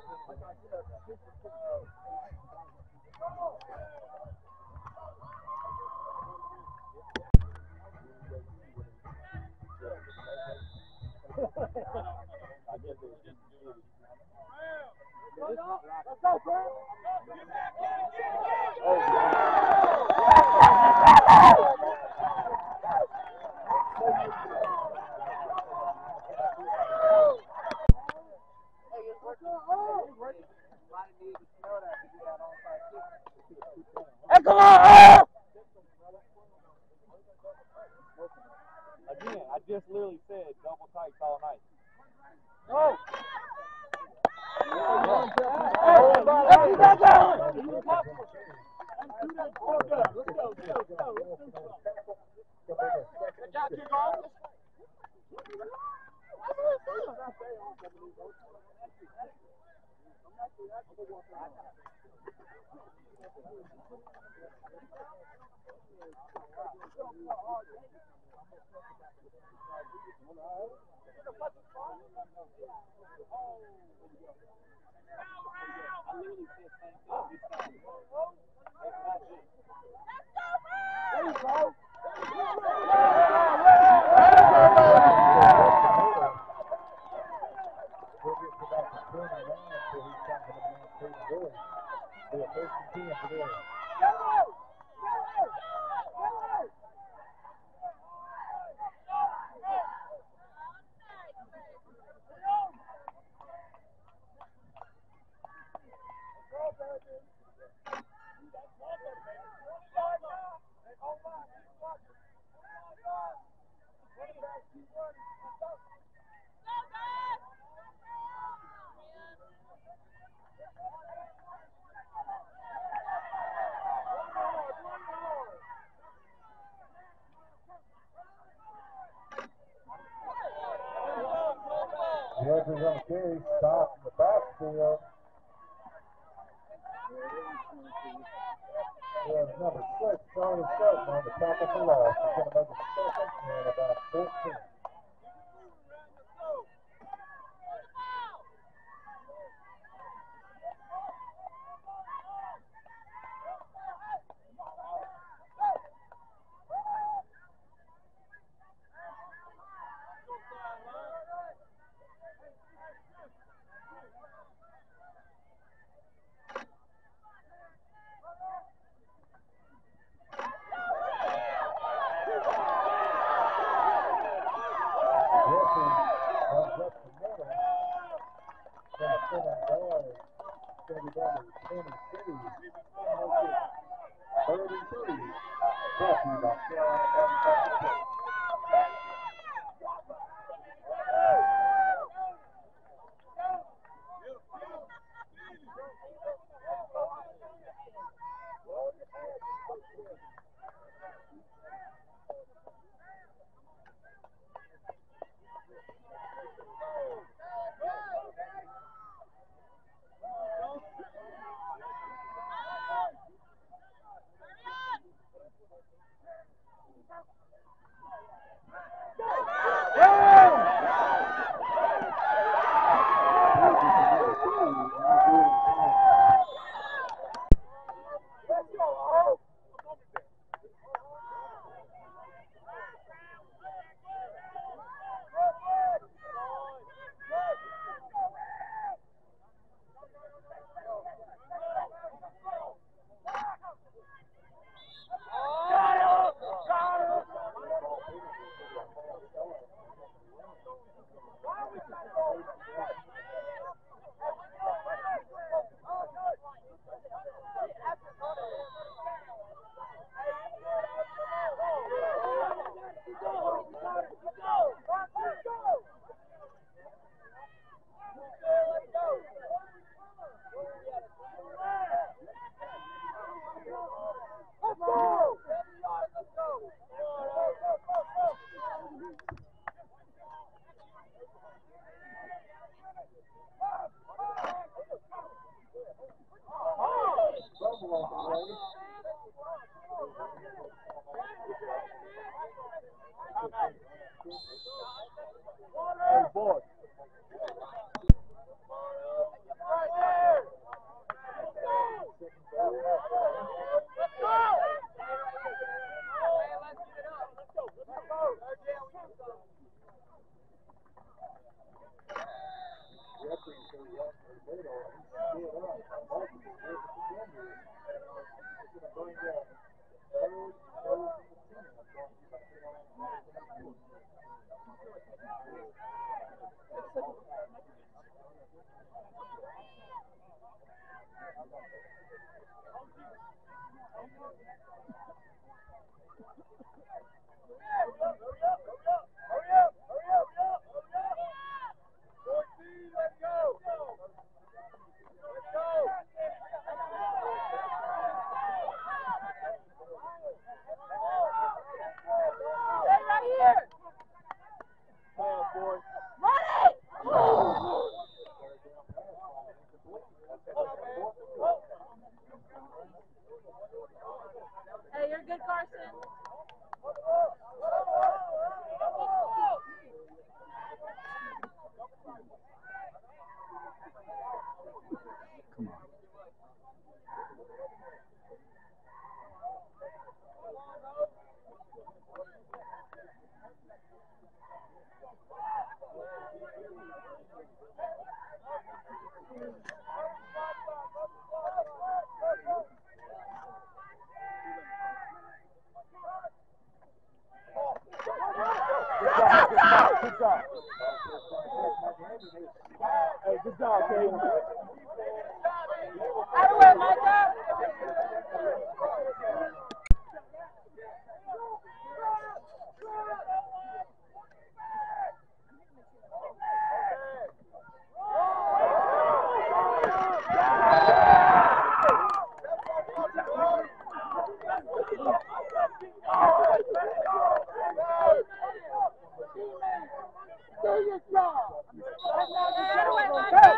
Hey, come on! Again, I just literally said double tights all night. Go! Edwards on the carry, stop in the backfield. Number 6, Charlie Sutton on the tackle for loss. He's going to make a second and about 14. Hey, you're good, Carson. Come on. Good job. Hey, good job, Kate. Out of way, Micah. Get away, Micah.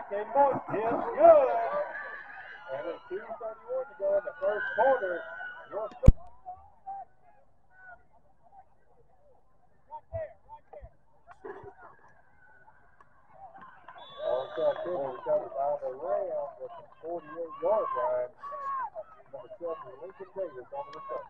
Okay, Bush is good. And with 2:31 to go in the first quarter, your covered by the Rams at the 48-yard line. Number 7, Lincoln Davis on the return.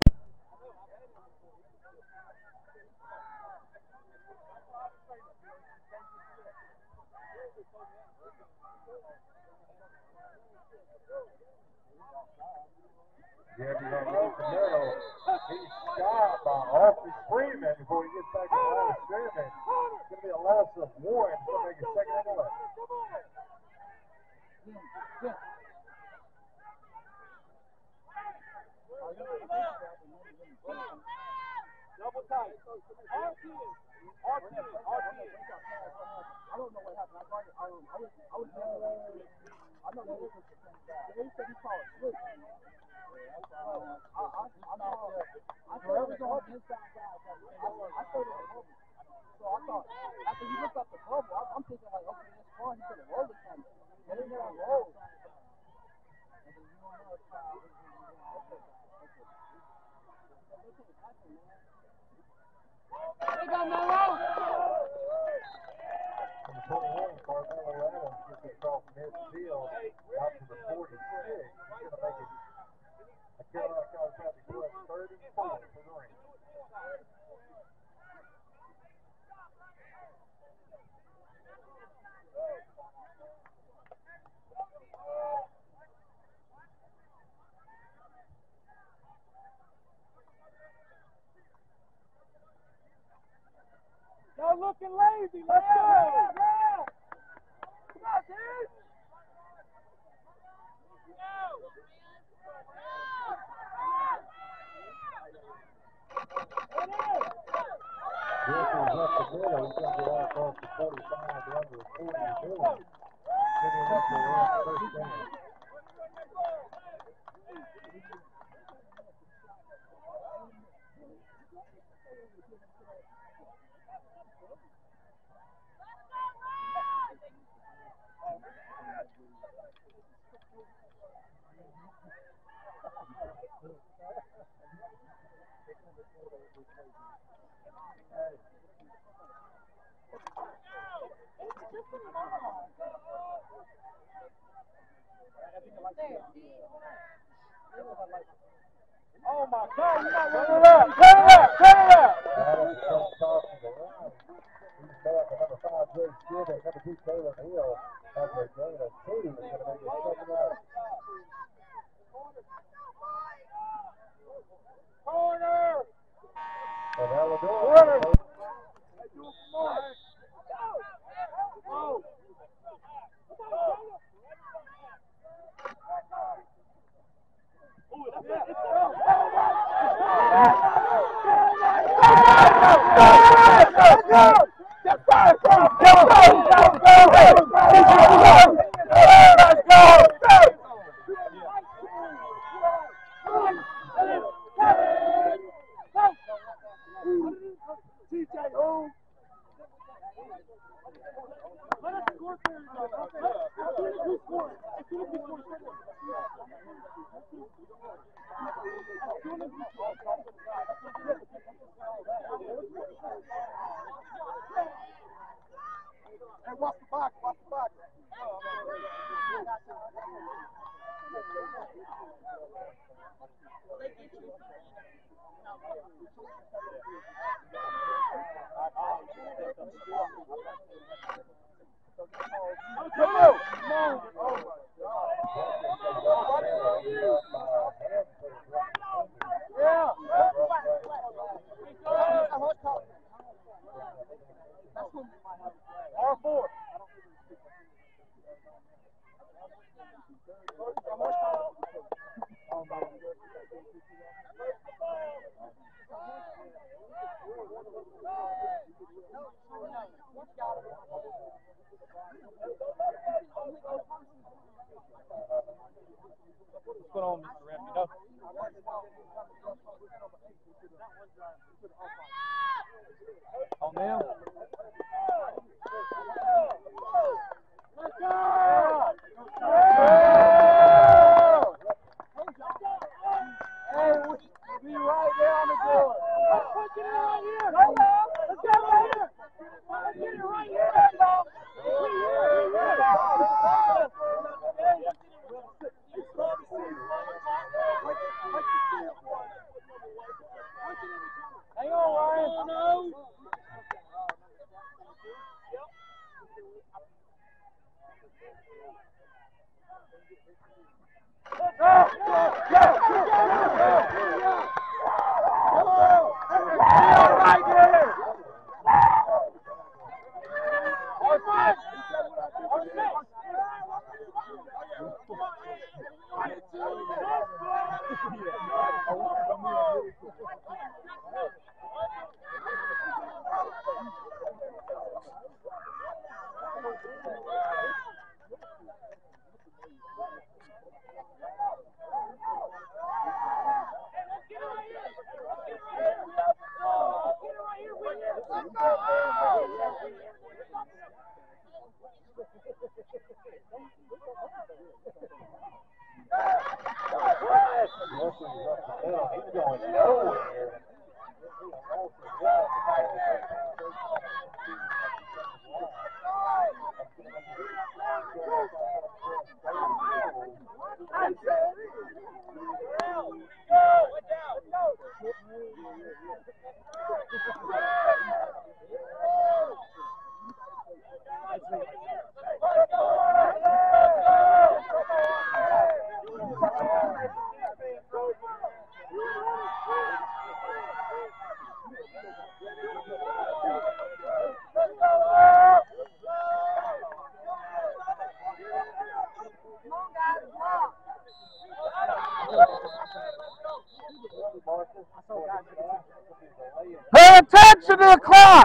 Jeffrey's on the middle. He's stopped by Austin Freeman before he gets back to the line of scrimmage. It's going to be a loss of 1. It's going to make it 2nd and 11. Double tight. RPN. I don't know what happened. I was I know that was they said he called it switch. I thought it was on inside guys. I thought it was over. So I thought after he looked up the bubble, I'm thinking like, okay, that's fine. He could have rolled it something. But he never rolled. And then you don't know it's They got no rope. Number 21, Carmelo Adams gets it across midfield out to the 46. He's going to make it a Carolina College Baptist West 34 for the Rams. Y'all looking lazy. Let's go. Come on, dude. Wilson's up the middle. He's going to go out across the 45 down to the 40 middle. Giving it up for Rams first down. Oh my God! You not running up! Turn it up! Turn it up! Adams comes off to the right. He's back to number 5, Jay Stewart. Number 2, Caleb Hill. Has a gain of 2. He's going to make it 2nd and 11. Corner! And Alabama. Corner! Hey, do it some more. Go! Hey, watch the box, watch the box. R4. What's going on, Mr. Rep? You know? On them? Let's go! He's going nowhere. Pay attention to the clock!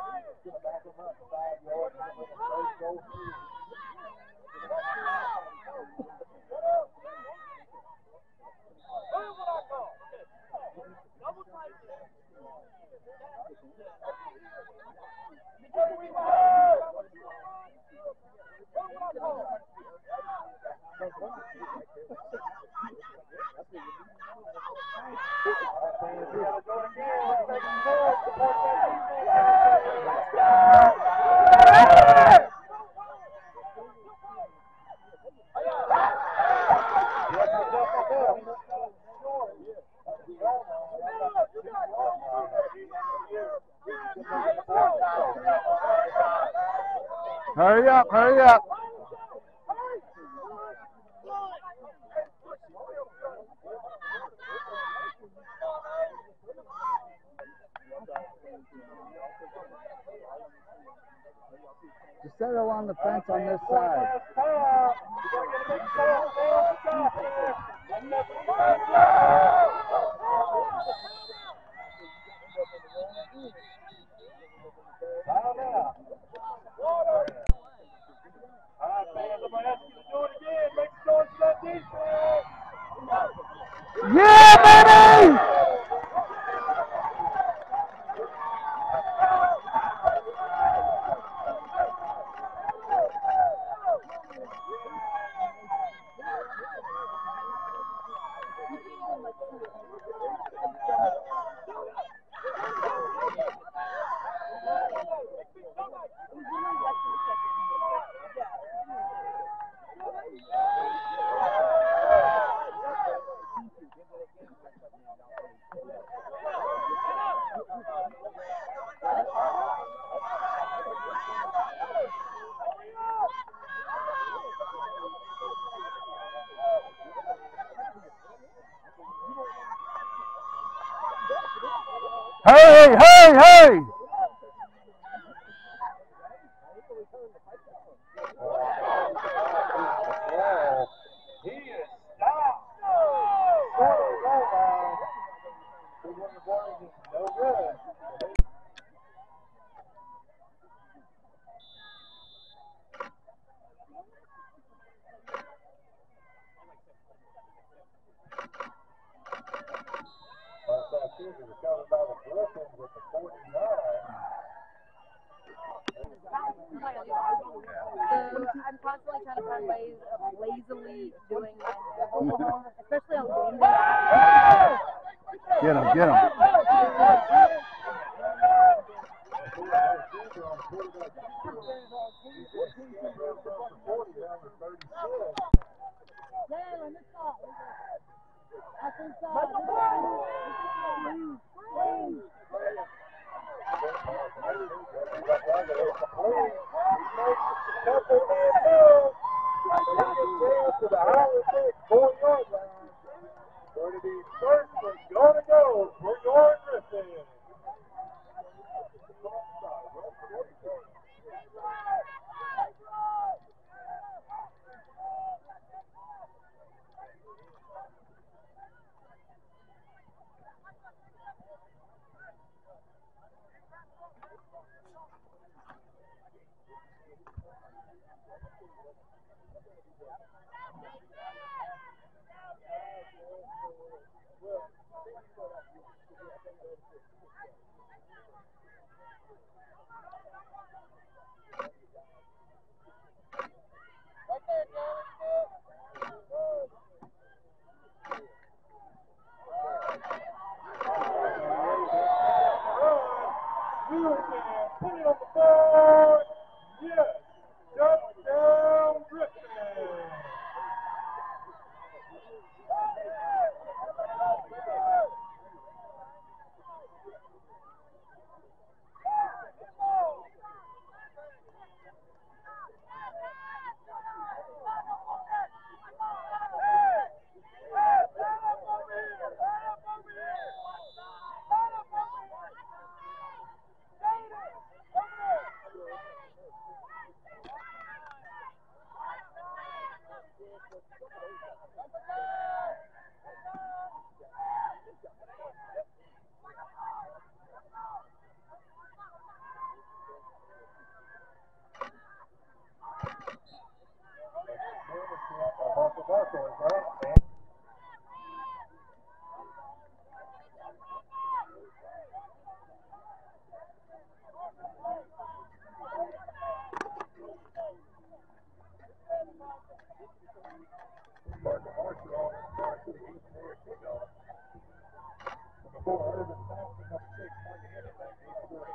Hurry up, hurry up. Just settle on the fence on this side. Yeah, baby! Hey, hey, hey! He is stopped. No good. Recovered by the Griffins with the 49. So I'm constantly trying to find ways of lazily doing my especially on game day. Get him, get him. To the house. tackle is up, man. Parker Marshall on his varsity, he's there kickoff. Before Urban Thompson, number 6, Mark Henry, back to his way.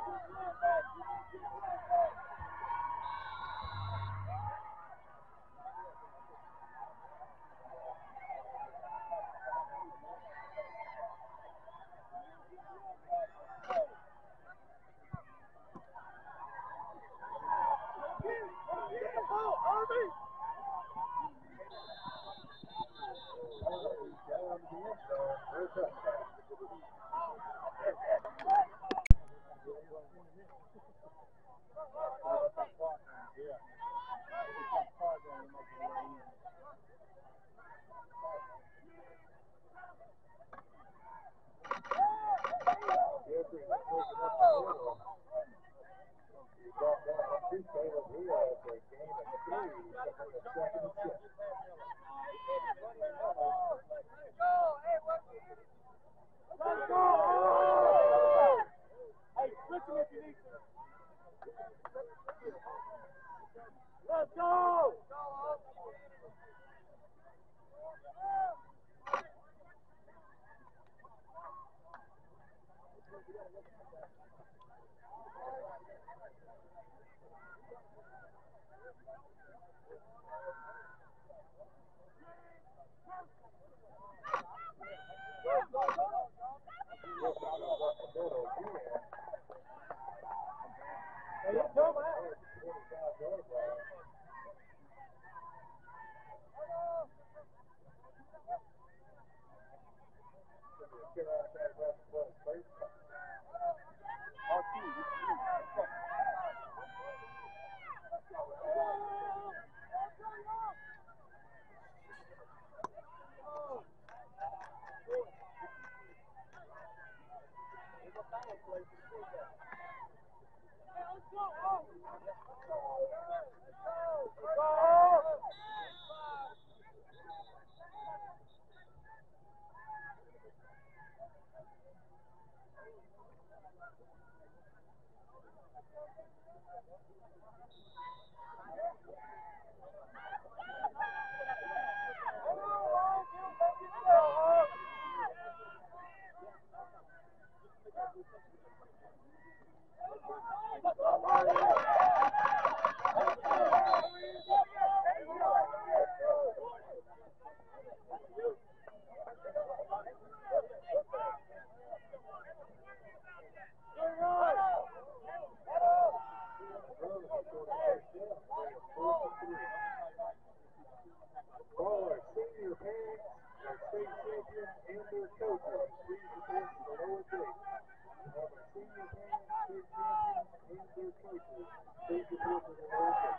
Ballers, senior parents, and state champions and their coaches, please report to the lower gate. We have our senior parents, state champions, and their coaches. Please report to the lower gate.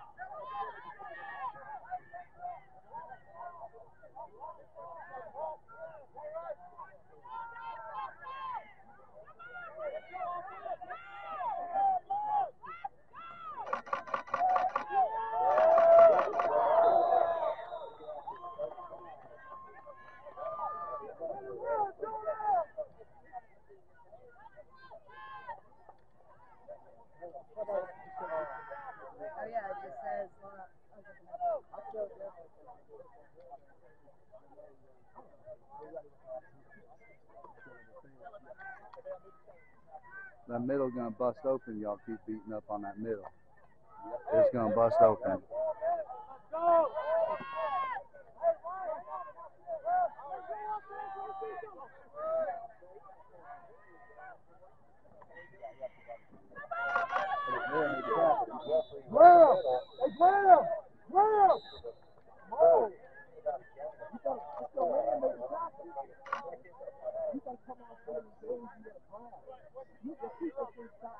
Oh yeah, it just says. That middle gonna bust open. Y'all keep beating up on that middle. It's gonna bust open. Graham! Hey, Graham! Graham! Oh! You got to man make a tackle. You got to come out for the days you got Graham. You can keep us inside.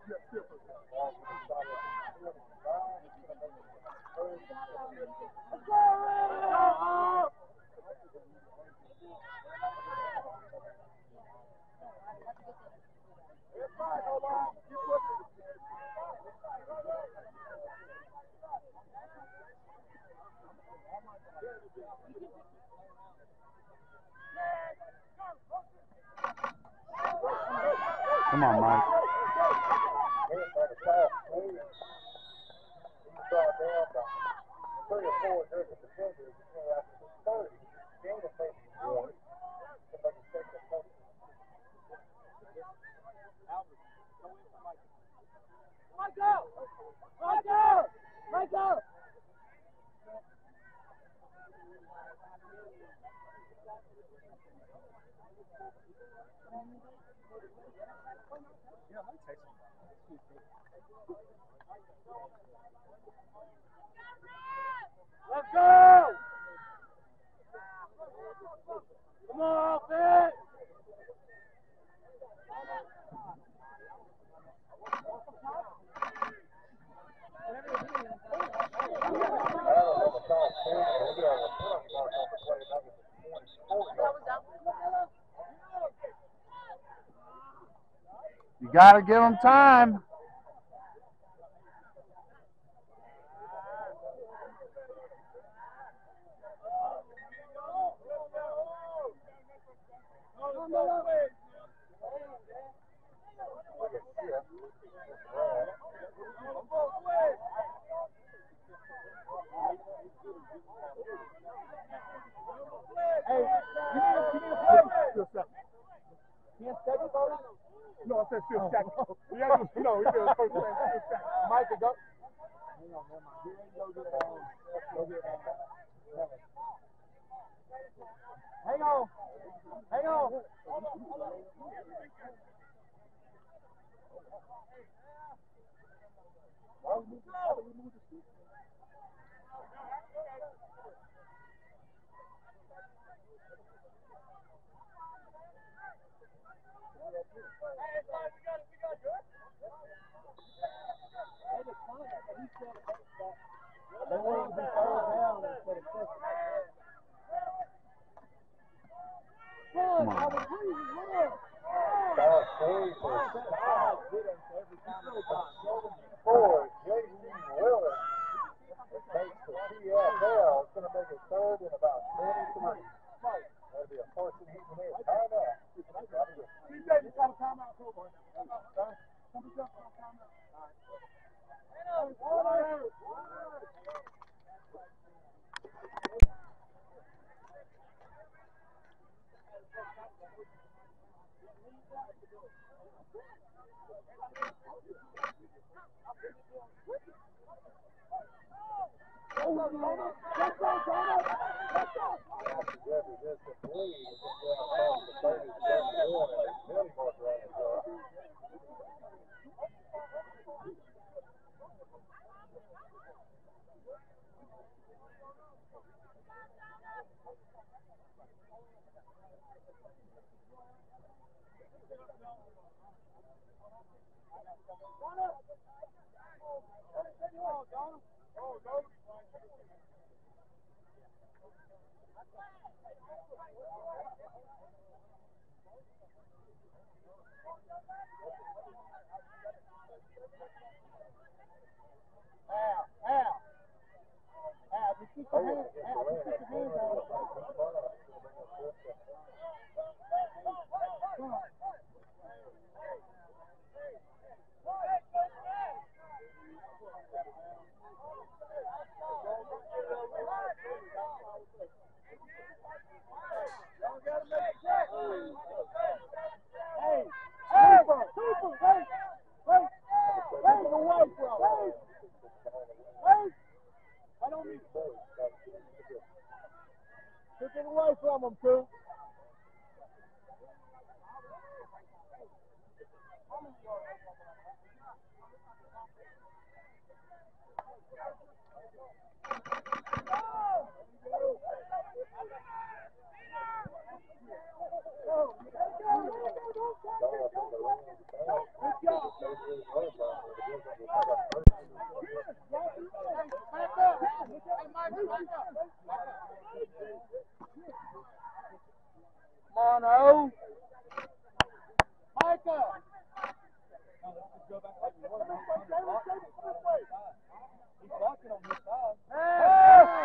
Come on, Mike. Let's go! Come on, Fitz! You got to give them time. Hey, you need to play. Still second. Can't second, though? No, I said still second. Yeah, no, he said first thing, still second. Mike, go. Hang on, never mind. He ain't go get Go get Hang on. Hang on. Come on. It's going to make it third in about 23. That'll be a first and heat in there. Time out. Took it away from him, too. Come on, O. Micah. He's blocking on this side. Hey!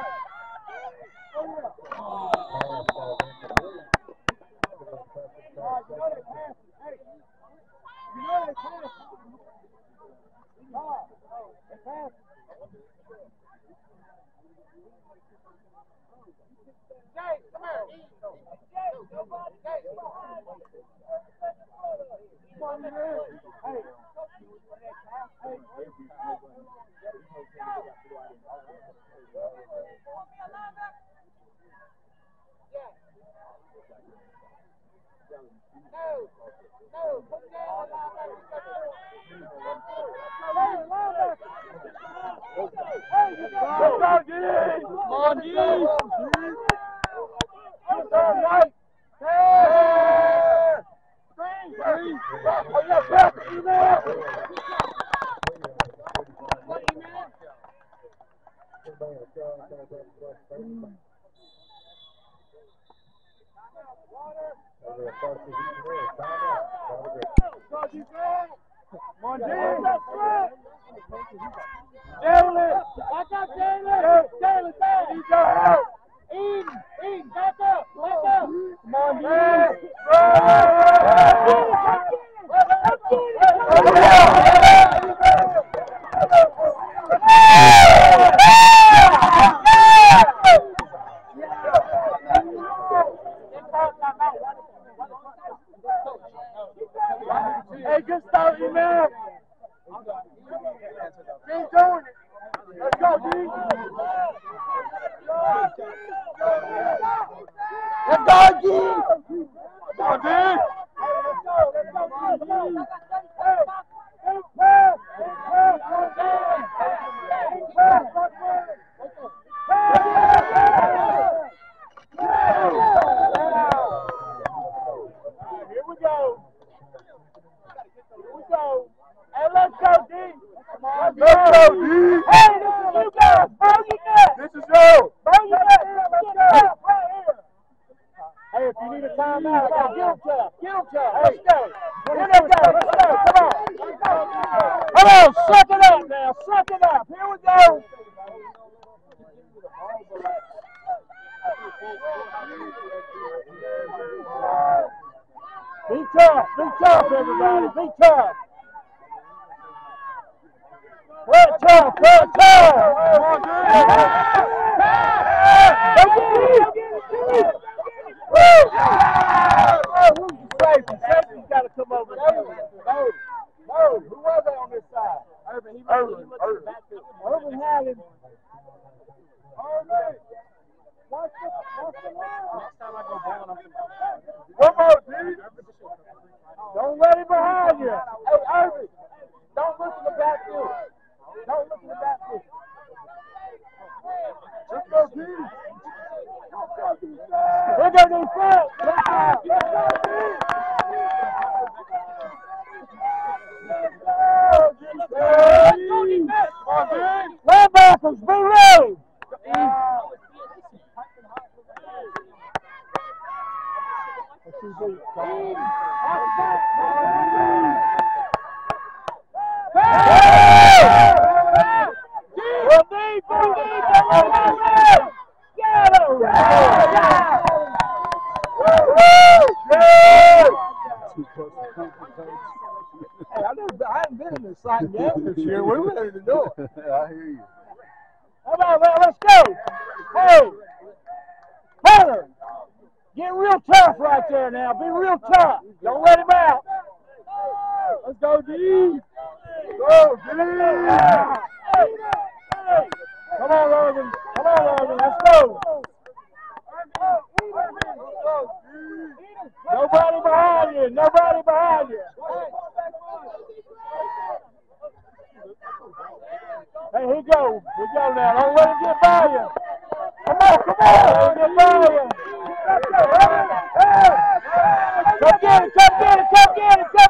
Come get it!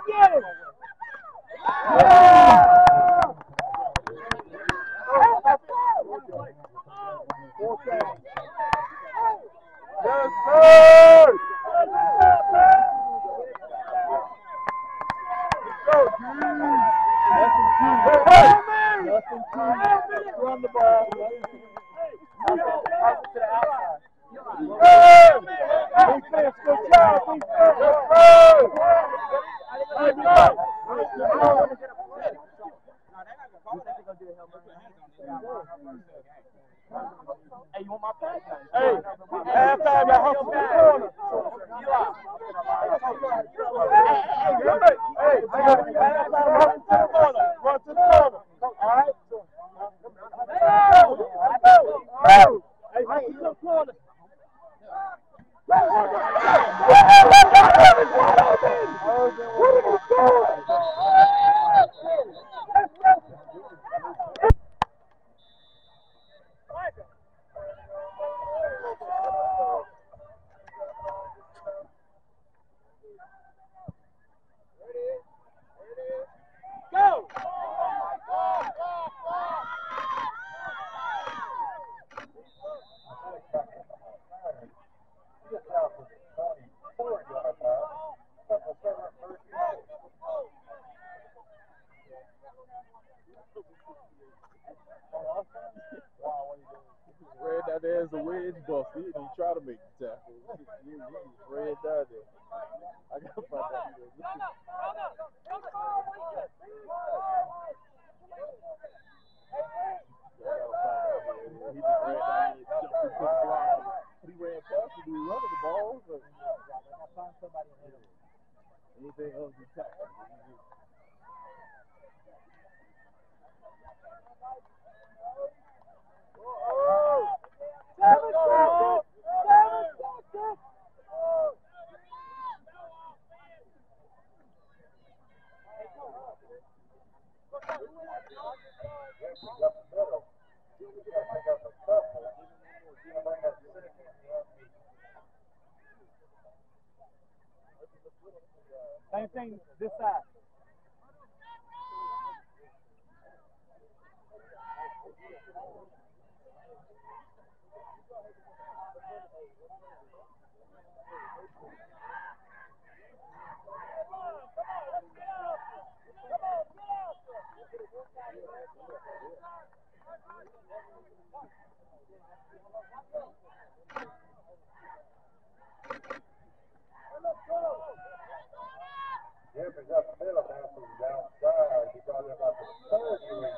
Run the ball. Pass it to the outside. Defense, good job. Defense. Let's go. Hey, you want my pack? Hey, halftime, y'all hustle the corner. Hey, halftime, run to the corner. Run to the corner. All right? Hey, run to the corner. Go! Red down there is a wedge bust. He didn't even try to make the tackle. He just red down there. I gotta find that. He just ran down there and jumped into the block. He ran past him. He was running the ball. But anything else he tackled. Same thing this side. Jeffrey's up the middle, passes outside. You're talking about the third year.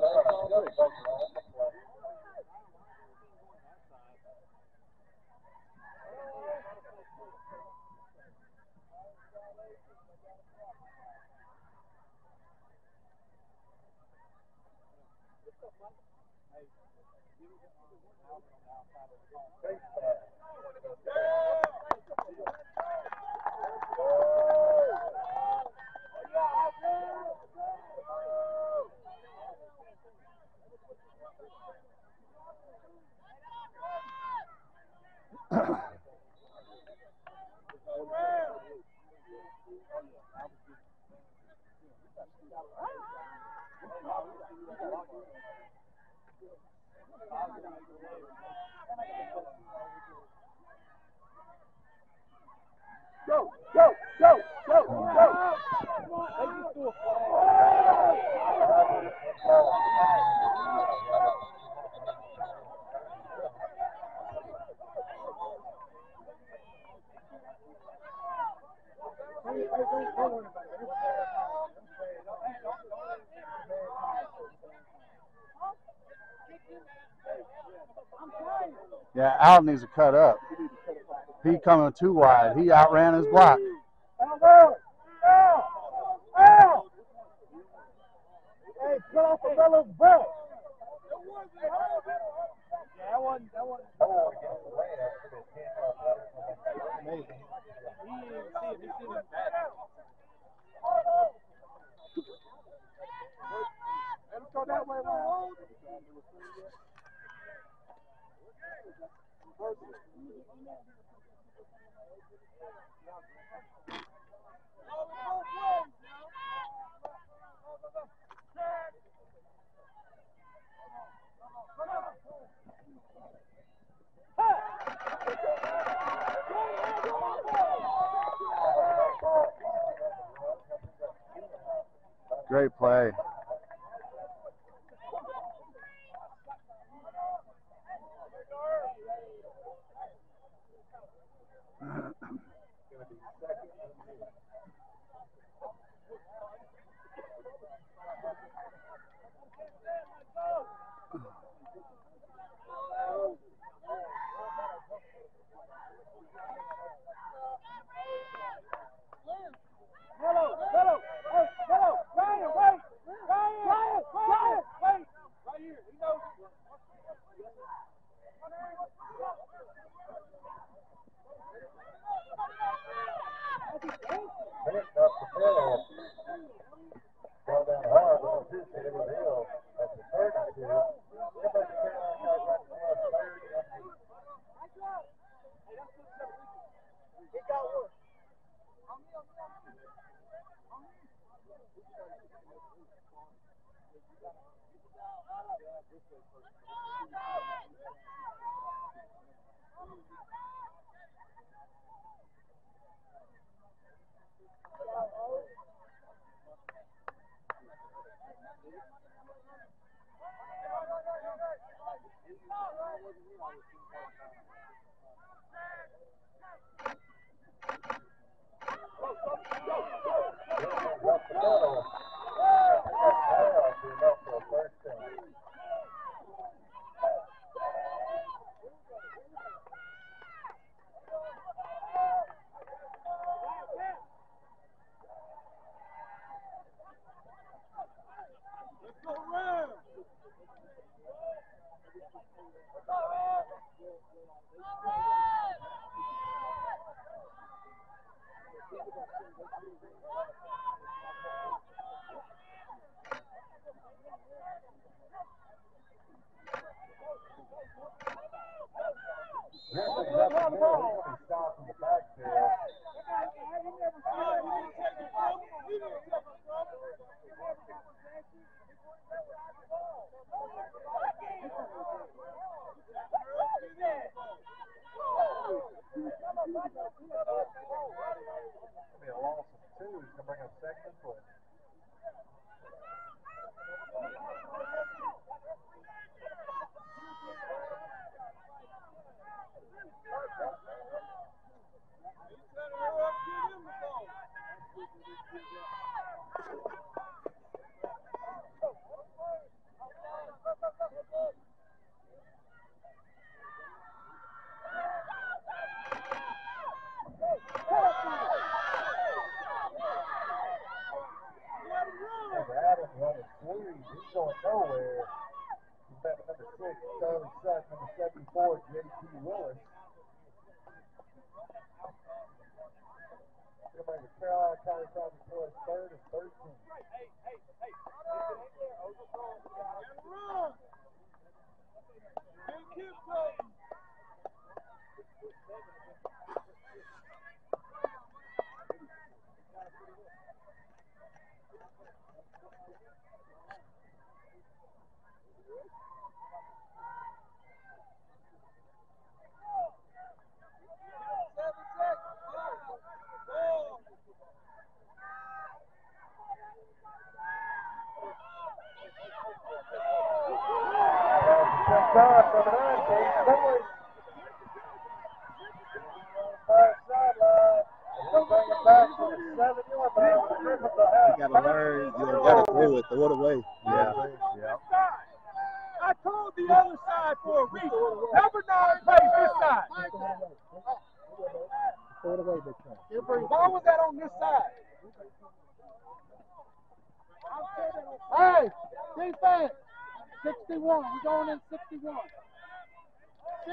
Go, go, go, go, go. Yeah, Al needs to cut up. He coming too wide. He outran his block. Hey, cut off the fellow's breath. Yeah, that wasn't. Let's go that way, man. Great play. You gotta learn, you gotta throw it, throw it away. Yeah. I told the other side for a reason. Number 9 plays this side. Why was that on this side? Hey, defense. 61. We're going in 61. 60.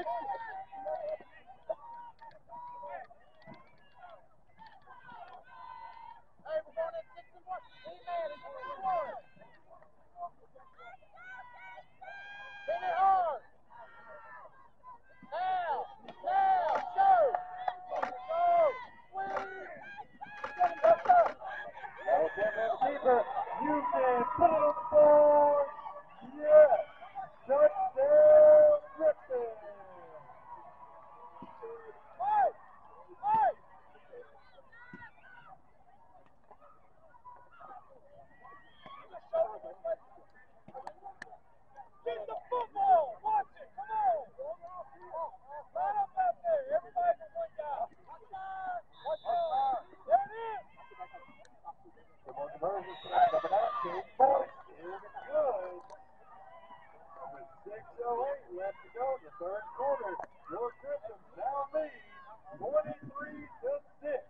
Hey, we're going in 61. D-man is 61. Hit it hard. Now, shoot. Go. Swing. Get up. Keeper, you can put it on the board. Yes. Touchdown, Griffin. Number 19, Boyd, is good. With 6:08 left to go in the third quarter, your Griffins now lead 23-6.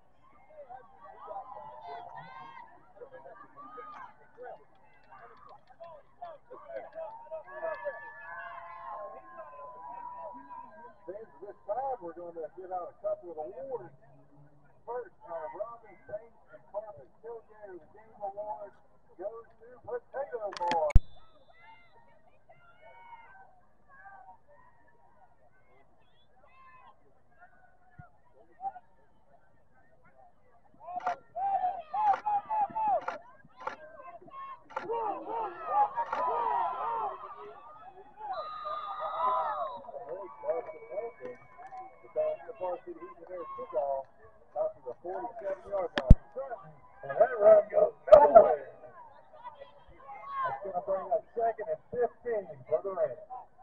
This time we're going to give out a couple of awards. First, our Robin Saints and Carpet Tailgater of the Game Award goes to Potato Boy. Varsity Heat their football out to the 47-yard line. And that run goes nowhere. That's going to bring up 2nd and 15 for the Rams.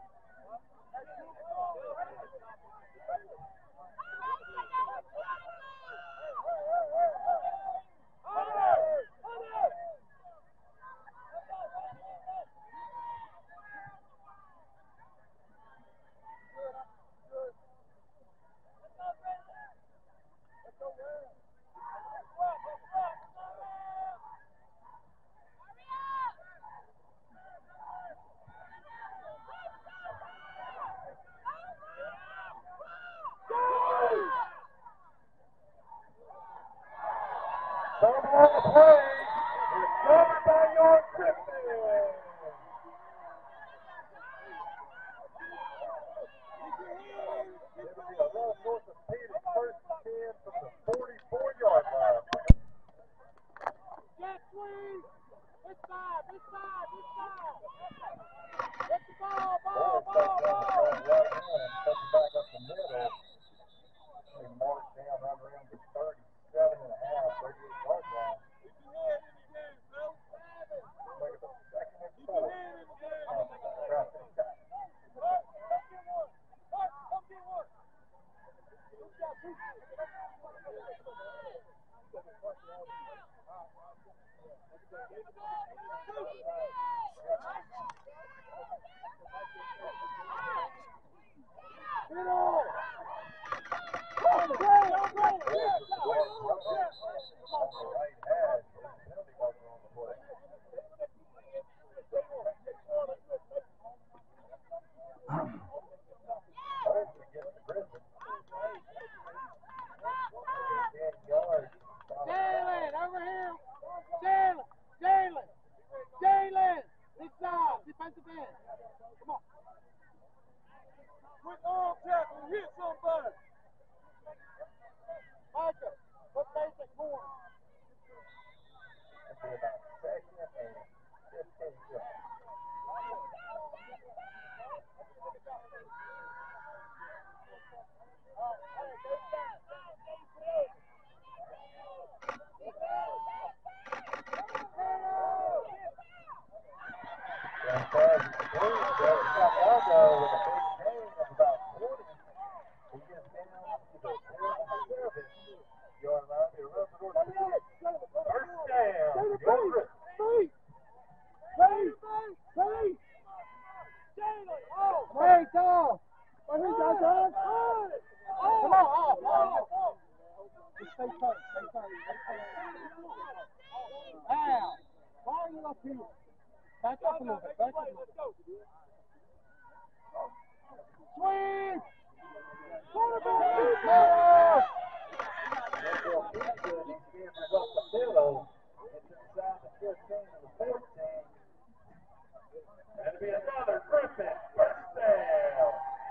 That'll be another Griffin first down.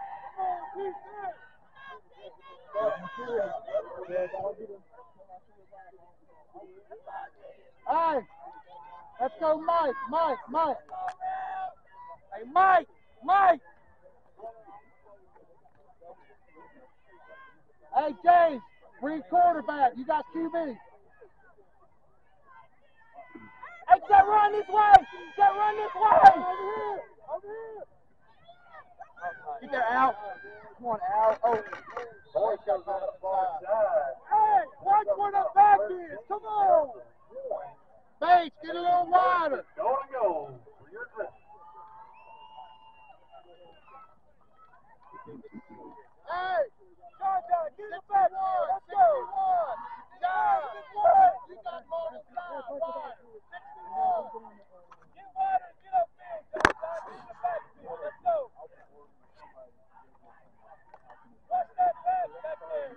Hey, let's go, Mike. Hey, Mike. Hey, James, bring quarterback. You got QB. Hey, Jet, run this way. Over here. Get there, Al. Come on, Al. Oh. Boy comes out the far side. Hey, watch where the back is. Come on. Bates, get a little wider. Going to go for your trip. Hey, John, get it back. Let's go. John, you got more than time. 61. Get wider, get upfield, John. Get in the backfield. Let's go. Watch that pass back there.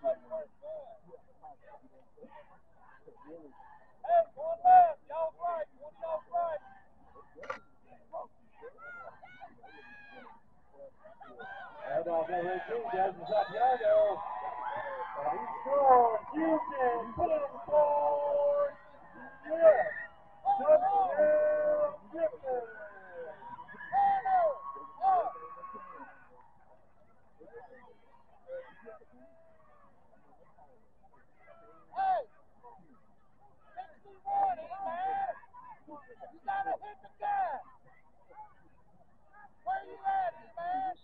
Hey, one left. Y'all right. One y'all right. And off that right team, guys, is Santiago. And he scores. You can put it for yes. Touchdown, Gibson. Hey, 61, man. You gotta hit the guy. Where you at, man?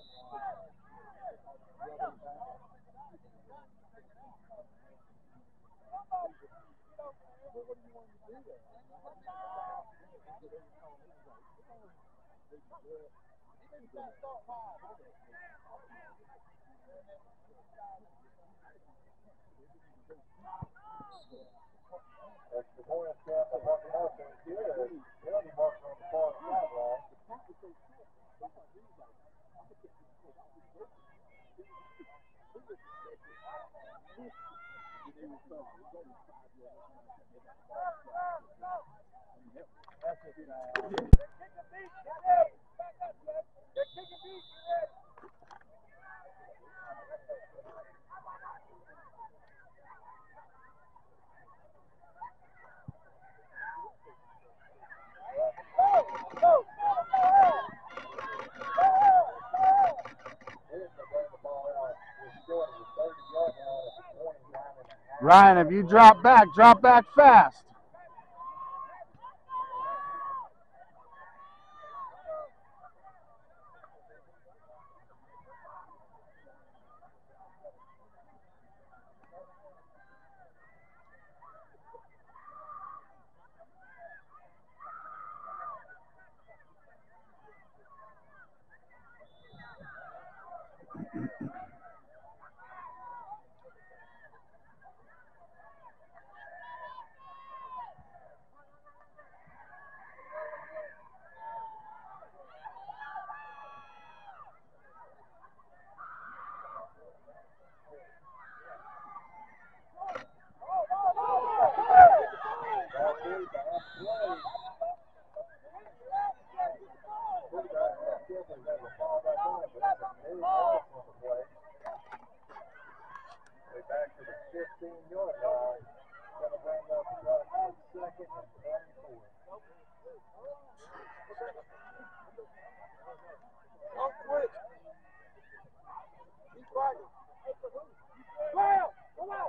That's the Hornets camp at Martin Nelson here. He'll be marking on the far sideline. Ryan, if you drop back fast. Back to the 15-yard line. Going to bring up second and 24. Don't quit. Keep fighting. Well, come on.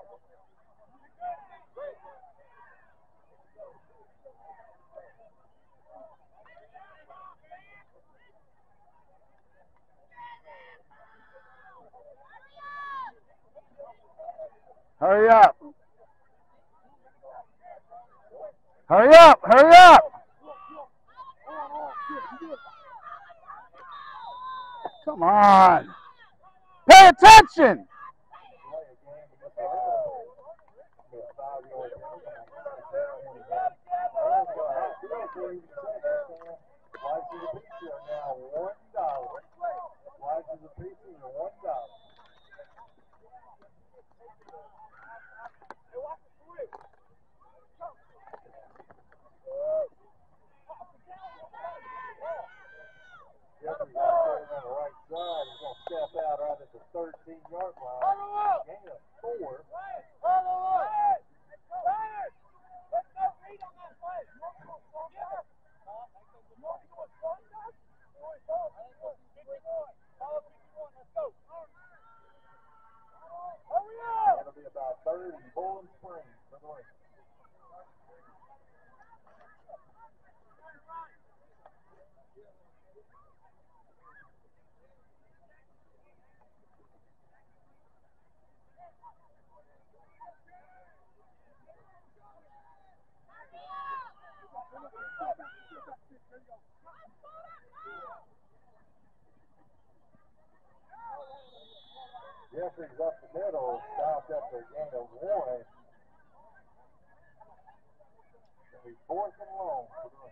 Hurry up. Hurry up, hurry up. Come on. Pay attention. Step out right at the 13-yard line. Gain of 4. That'll be about 3rd and Bowling Springs for the Rams. middle stopped at the gain of 1. It'll be 4th and long for them.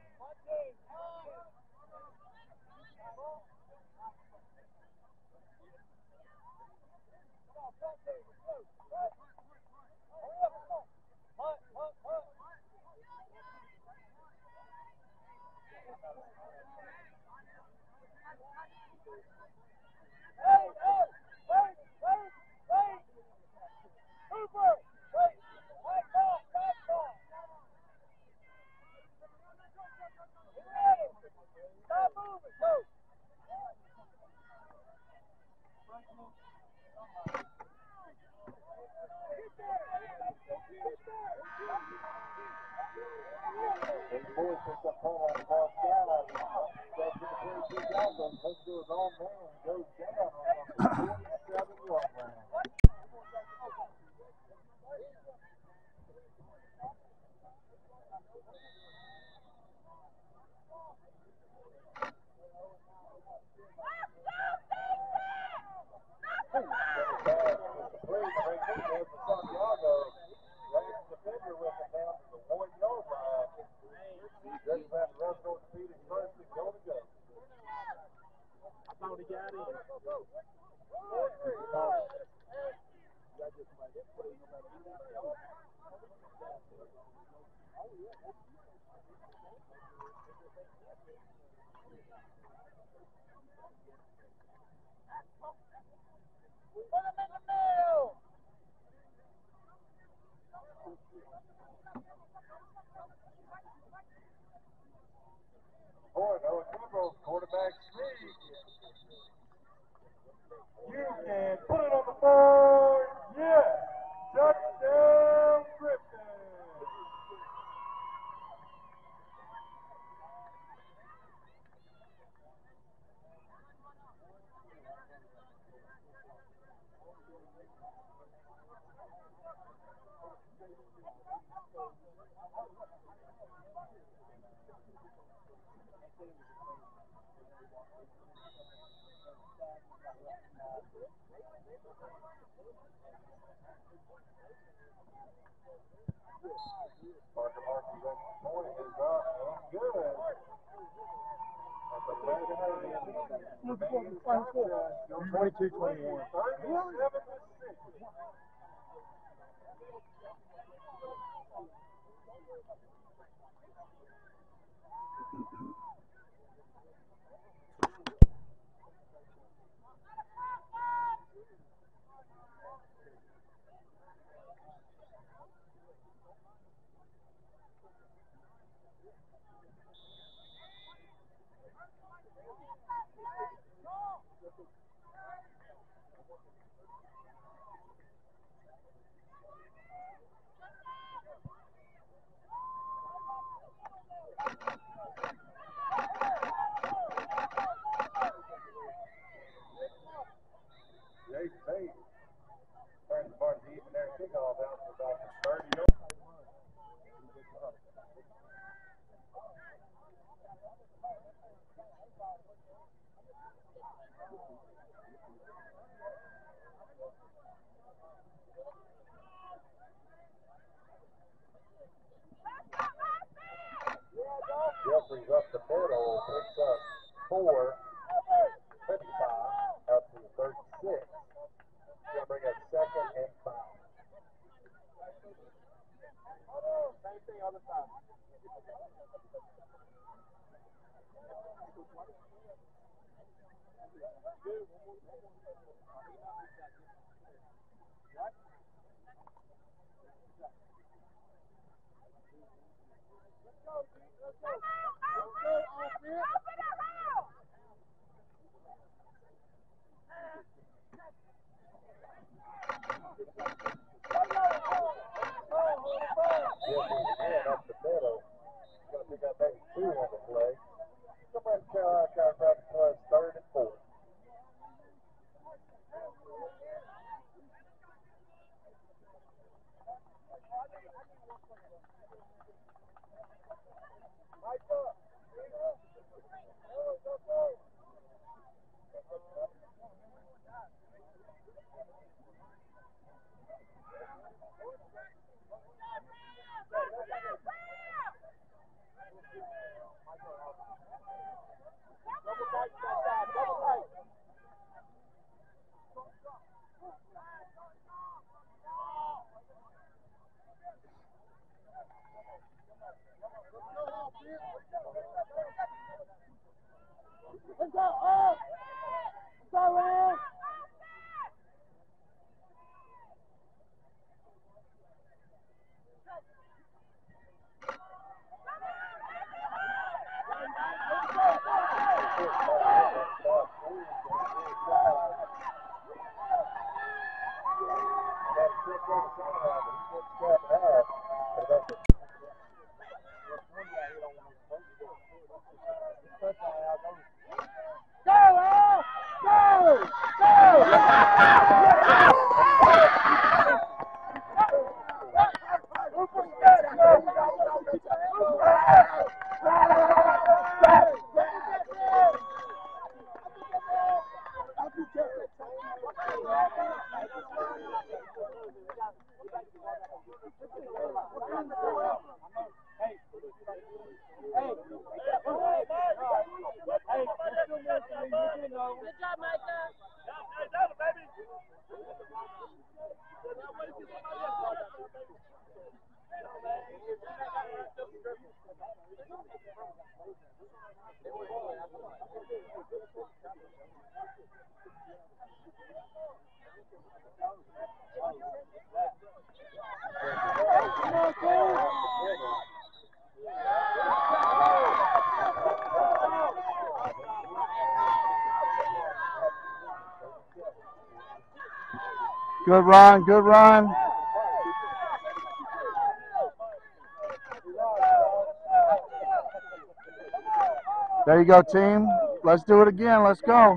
Big boy picks up punt on the far side. Steps in between 2 tackles, looks to his own man, goes down on number 47 Loveland. Quarterback sneak. You can put it on the board. Yes. Touchdown, Griffin. Parker Martin's extra point is up and good. At the 22-21. 37-6. Jake Bates turns the bar deep in their kickoff out to about the 30 yards. Jeffries up the middle, picks up 4, 55, out to the 36. Gonna bring up 2nd and 5. Same thing on the side. Jeffries again up the middle. Gonna pick up maybe 2 on the play. Gonna bring Carolina Chiropractic Plus 3rd and 4. Good run, good run. There you go, team. Let's do it again. Let's go.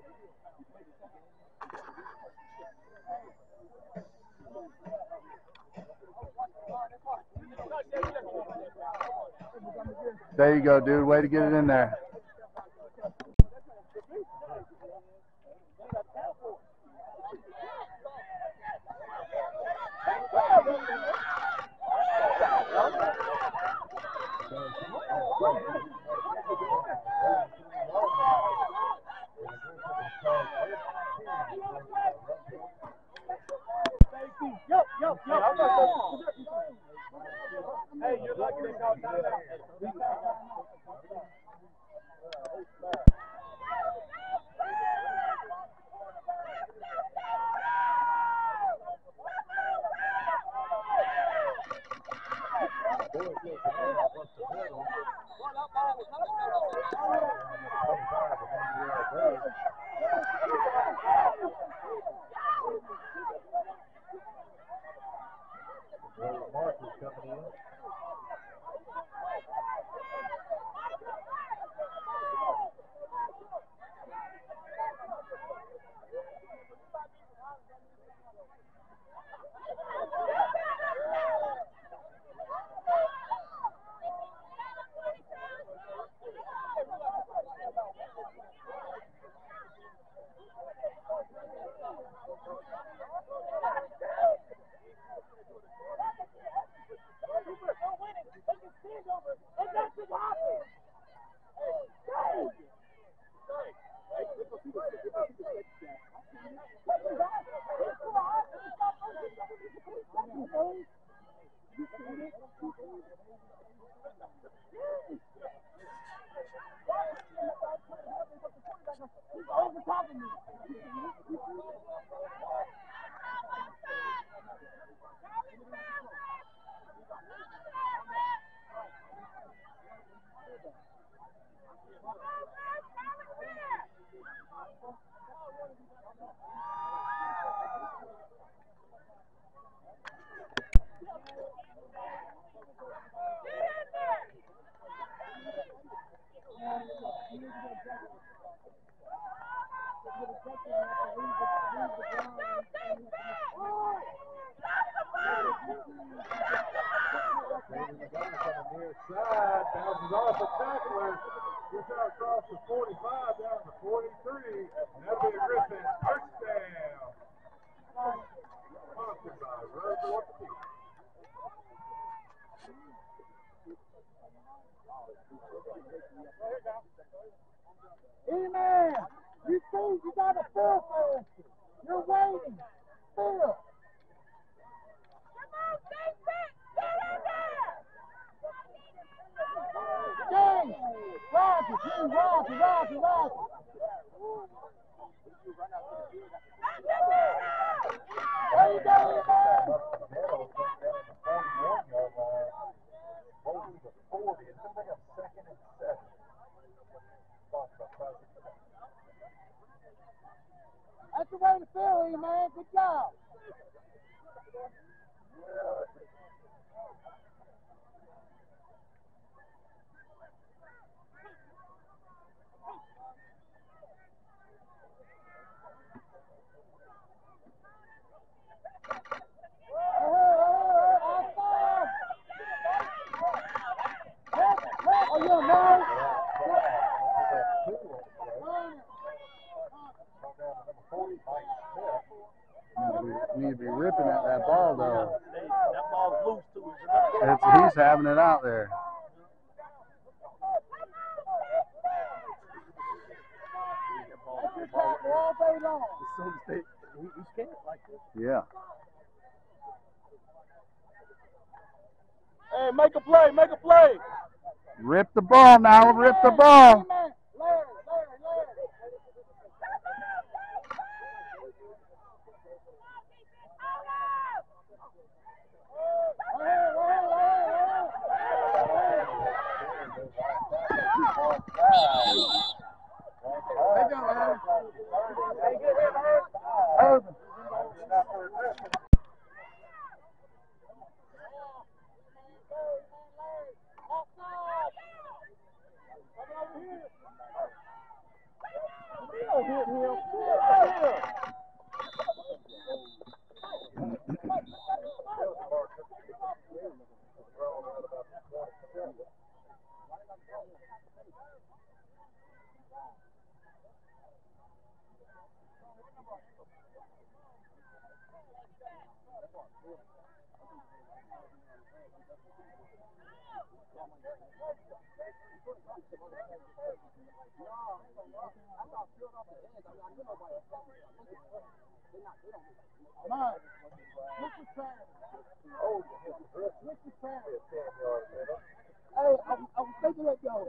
There you go, dude. Way to get it in there. Hey, you're lucky they called timeout. Marcus coming in. Side, bounces off the tackler, gets out across the 45 down to 43, and that'll be a Griffin first down. Sponsored by Rose Orthopedics. E-Man, you see you got a fill for us. You're waiting. Fill. James, Roger. There you go, E-Man. Hold to the 40. It's going to take a second and 7. Sponsored by Private the way to Philly, man. Good job. Oh, yeah, man. Need to be ripping at that ball though. That ball's loose too. He's having it out there. All day long. As soon as he's scared like this. Yeah. Hey, make a play, make a play. Rip the ball now. Rip the ball. Larry. Hey, I was thinking that go.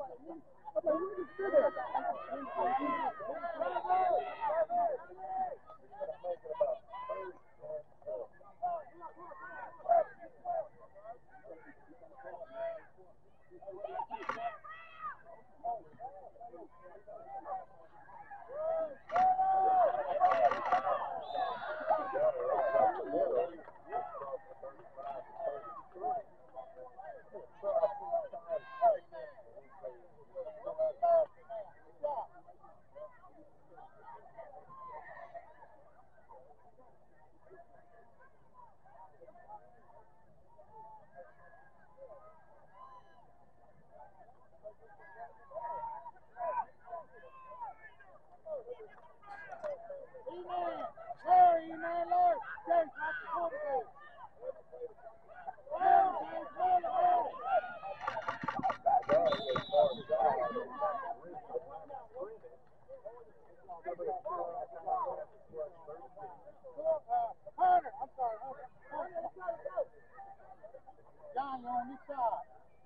John, you're on this side.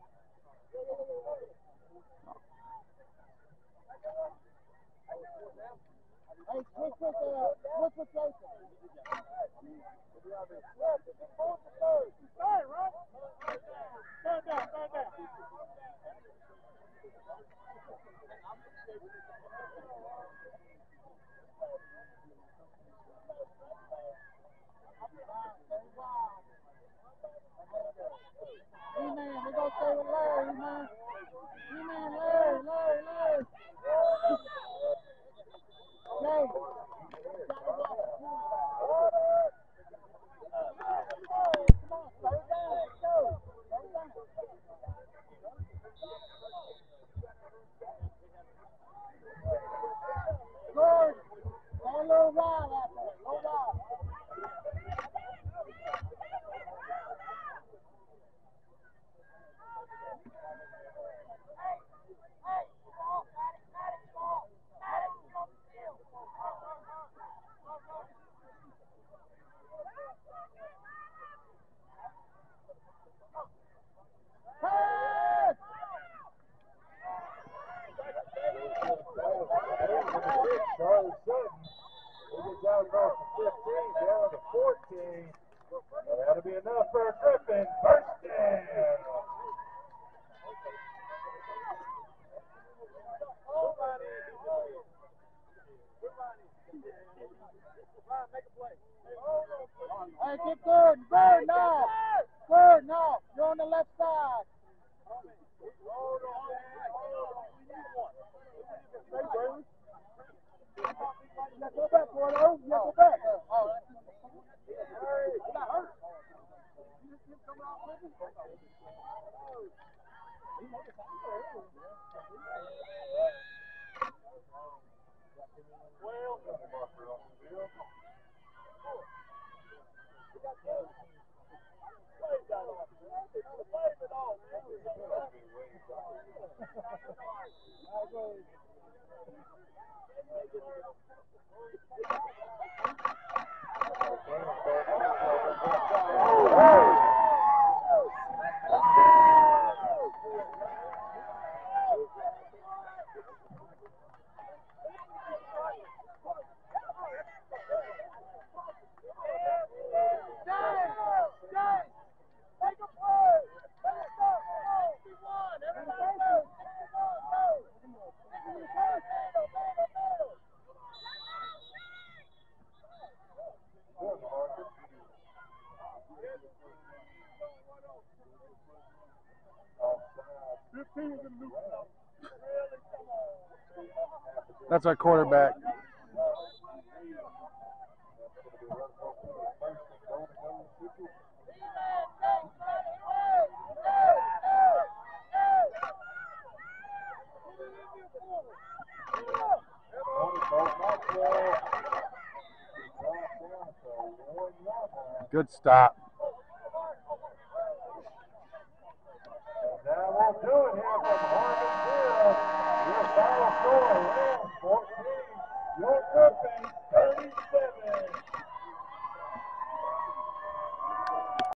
Hey, what's with Jason? Third, right? Stand down. E-Man, we're going to stay with Larry, E-Man. E-Man, Larry. Jay. Come on, slow it down. Let's go. Slow it down. Lord, stay a little wild out there. Low wild. That's our quarterback. Good stop. Now we'll do it here from Harvard Field. Your final score, Rams 14, York